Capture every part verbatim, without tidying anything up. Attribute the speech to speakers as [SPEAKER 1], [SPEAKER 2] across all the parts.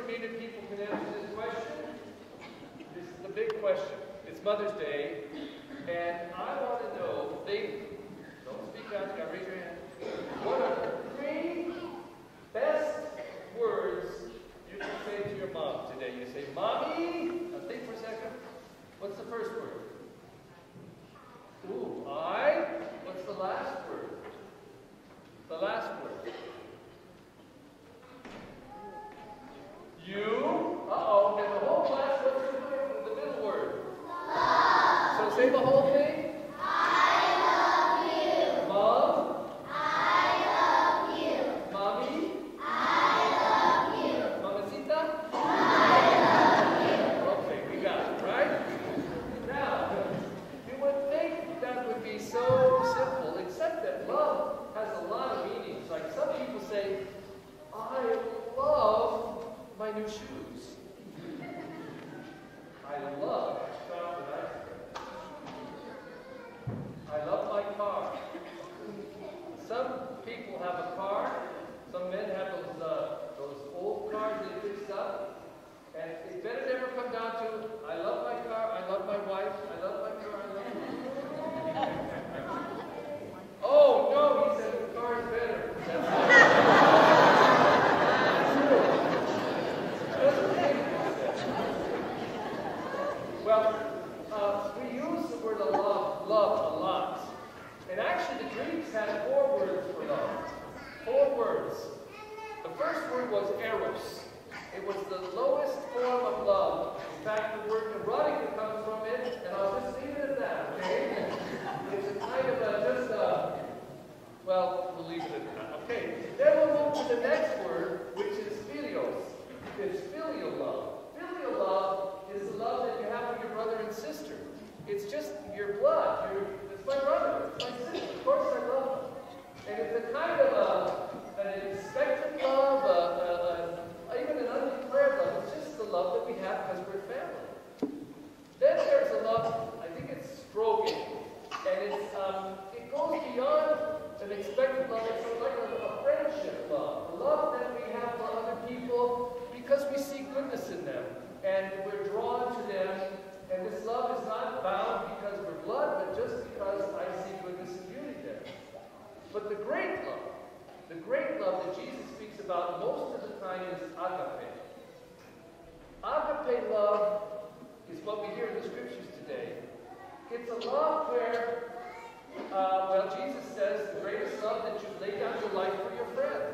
[SPEAKER 1] community people can answer this question? This is the big question. It's Mother's Day, and I want to know, they, don't speak out, you gotta raise your hand. What are the three best words you can say to your mom today? You say, Mommy, now think for a second. What's the first word? Ooh, I. What's the last word? The last word. You. Uh-oh. And the whole class, what's the, the middle word? Love. So say the whole thing. I love you. Mom. I love you. Mommy. I love you. Mamacita. I love you. Okay, we got it, right? Now, you would think that would be so simple, except that love has a lot of meanings. Like some people say, I love my new shoes. I love chocolate ice cream. I love my car. Some people have a car. Some men have those uh, those old cars they fix up. And it better never come down to, I love my car, I love my wife, I love my car, I love my wife. Oh, no, he said the car is better. Well, uh, we use the word love, love a lot. And actually the Greeks had four words for love. Four words. The first word was eros. It was the lowest form of love. In fact, the word erotica comes from it, and I'll just leave it at that, okay? It's a kind of a, just a, well, we'll leave it at that. Okay, then we'll move to the next word, which is philios. It's filial love. Filial love is the love that you have for your brother and sister. It's just your blood. Your, it's my brother. It's my sister. Of course I love them. And it's a kind of a, an expectant love, a, a, a, even an undeclared love. It's just the love that we have because we're family. Then there's a love, I think it's stroking. And it's, um, it goes beyond an expectant love. It's like a, a friendship love. A love that we have for other people because we see goodness in them. And we're drawn to them. And this love is not bound because we're blood, but just because I see goodness and beauty there. But the great love, the great love that Jesus speaks about most of the time is agape. Agape love is what we hear in the scriptures today. It's a love where, uh, well, Jesus says the greatest love that you lay down your life for your friend.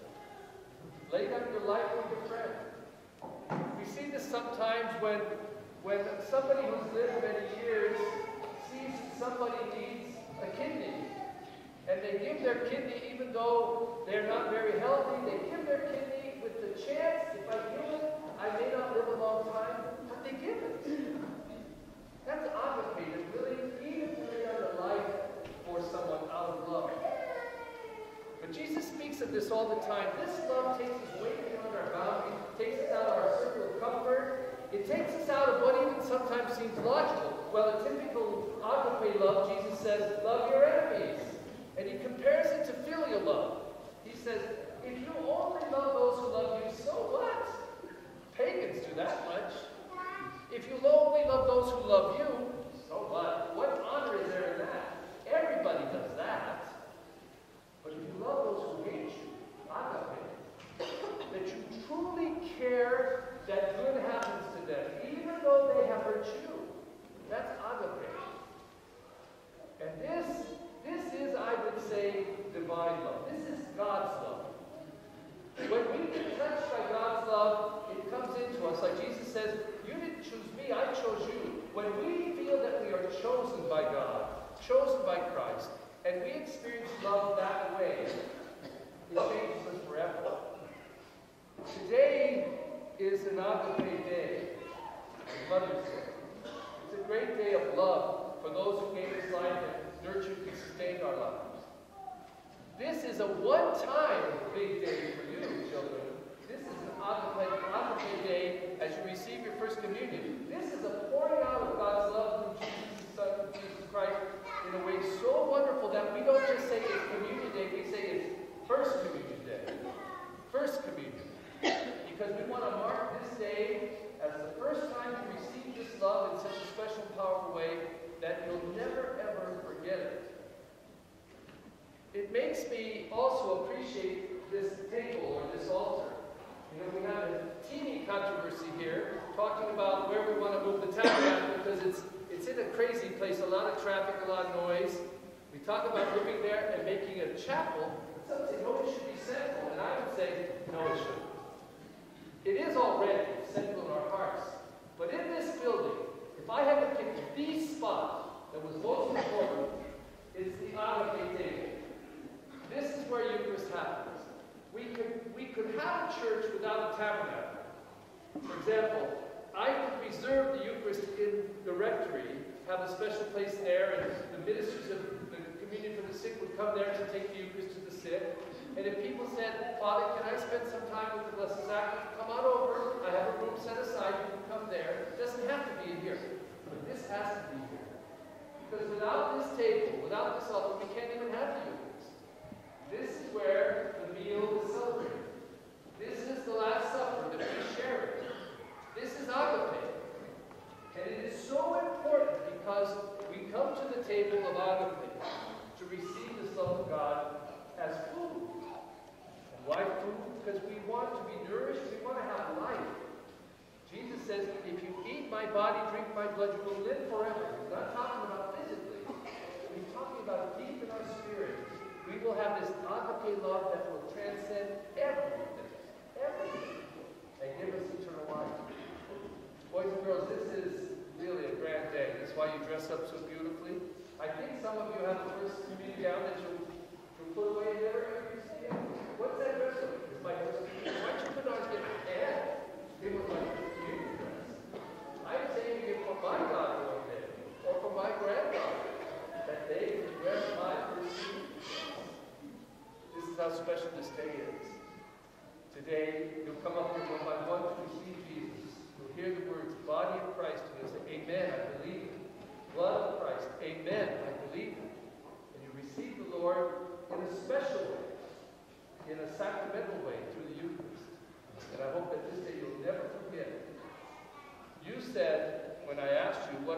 [SPEAKER 1] Lay down your life for your friend. We see this sometimes when, when somebody who's lived many years sees somebody needs a kidney. And they give their kidney even though they're not very healthy. They give their kidney with the chance, if I give it, I may not live a long time, but they give it. That's agape, to really, even lay down their life for someone out of love. But Jesus speaks of this all the time. This love takes us way beyond our boundaries, takes us out of our circle of comfort. It takes us out of what even sometimes seems logical. Well, a typical agape love, Jesus says, love your enemies. And he compares it to filial love. He says, if you only love those who love you, so what? Pagans do that much. If you only love those who love you, so what? What honor is there in that? Everybody does that. But if you love those who hate you, agape, that you truly care that good happens to them, even though they have hurt you, that's agape. And this This is, I would say, divine love. This is God's love. When we get touched by God's love, it comes into us. Like Jesus says, you didn't choose me, I chose you. When we feel that we are chosen by God, chosen by Christ, and we experience love that way, it changes us forever. Today is an agape day, Mother's Day. It's a great day of love for those who gave us life and nurtured and sustained our lives. This is a one-time big day for you, children. This is an agape, agape day as you receive your first communion. This is a pouring out of God's love through Jesus' Son, Jesus Christ, in a way so wonderful that we don't just say it's communion day, we say it's first communion day. First communion. Because we want to mark powerful way that you'll never, ever forget it. It makes me also appreciate this table or this altar. You know, we have a teeny controversy here, talking about where we want to move the tabernacle because it's it's in a crazy place, a lot of traffic, a lot of noise. We talk about moving there and making a chapel. Some say, no, it should be central. And I would say, no, it shouldn't. It is already central in our hearts. But in this building, if I had to pick the spot that was most important, it's the agape table. This is where Eucharist happens. We could, we could have a church without a tabernacle. For example, I could reserve the Eucharist in the rectory, have a special place there, and the ministers of the communion for the sick would come there to take the Eucharist to the sick. And if people said, Father, can I spend some time with the Blessed Sacrament? Come on over. I have a room set aside. You can come there. It doesn't have to be in here. But this has to be here. Because without this table, without this altar, we can't even have the Eucharist. This is where the meal is celebrated. This is the Last Supper that we share. This is agape. And it is so important because we come to the table of agape to receive the Son of God as food. And why food? Because we want to be nourished, we want to have life. Jesus says, if you eat my body, drink my blood, you will live forever. He's not talking about physically. He's talking about deep in our spirit. We will have this agape love that will transcend everything. Everything. And give us eternal life. Boys and girls, this is really a grand day. That's why you dress up so beautifully. I think some of you have the first communion gown that you'll, you'll put away and never ever see it. What's that dress up? It's my first communion. Why don't you put it on and and give it my communion dress? I'm saying it for my daughter one day, or for my granddaughter, that they can wear my first communion. This is how special this day is. Today, you'll come up here one by one to receive Jesus. You'll hear the words, body of Christ, and you'll say, amen, I believe it. Blood of Christ, amen, I believe it. And you receive the Lord in a special way, in a sacramental way, through the Eucharist. And I hope that this day you'll never forget it. You said, when I asked you, what